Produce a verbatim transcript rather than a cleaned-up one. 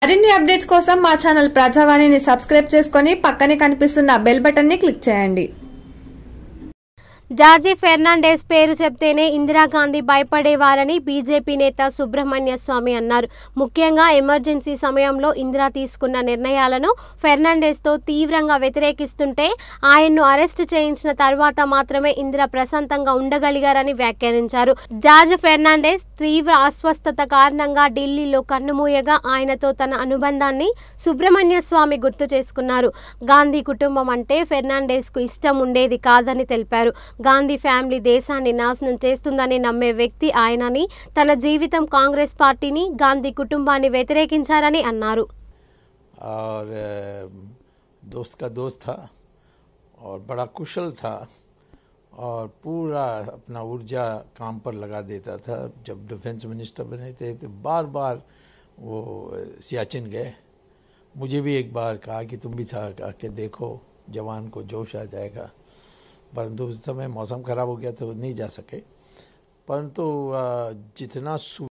మరిన్ని అప్డేట్స్ కోసం మా ఛానల్ ప్రజావాణిని సబ్స్క్రైబ్ చేసుకొని పక్కనే కనిపిస్తున్న బెల్ బటన్ ని క్లిక్ చేయండి. జార్జి ఫెర్నాండెస్ పేరు చెప్తేనే ఇందిరాగాంధీ భయపడేవారని బీజేపీ నేత సుబ్రహ్మణ్య స్వామి అన్నారు. ముఖ్యంగా ఎమర్జెన్సీ సమయంలో ఇందిరా తీసుకున్న నిర్ణయాలను ఫెర్నాండెస్తో తీవ్రంగా వ్యతిరేకిస్తుంటే ఆయన్ను అరెస్టు చేయించిన తర్వాత మాత్రమే ఇందిరా ప్రశాంతంగా ఉండగలిగారని వ్యాఖ్యానించారు. జార్జ్ ఫెర్నాండెస్ తీవ్ర అస్వస్థత కారణంగా ఢిల్లీలో కన్నుమూయగా ఆయనతో తన అనుబంధాన్ని సుబ్రహ్మణ్య స్వామి గుర్తు చేసుకున్నారు. గాంధీ కుటుంబం అంటే ఫెర్నాండెస్కు ఇష్టం ఉండేది కాదని తెలిపారు. గాంధీ ఫ్యామిలీ దేశాన్ని నాశనం చేస్తుందని నమ్మే వ్యక్తి ఆయనని, తన జీవితం కాంగ్రెస్ పార్టీని, గాంధీ కుటుంబాన్ని వ్యతిరేకించారని అన్నారు. और दोस्त का दोस्त था और बड़ा कुशल था और पूरा अपना ऊर्जा काम पर लगा देता था. जब डिफेंस मिनिस्टर बने थे तो बार बार वो सियाचिन गए. मुझे भी एक बार कहा कि तुम भी आके देखो, जवान को जोश आ जाएगा. परंतु उस समय मौसम खराब हो गया तो नहीं जा सके. परंतु जितना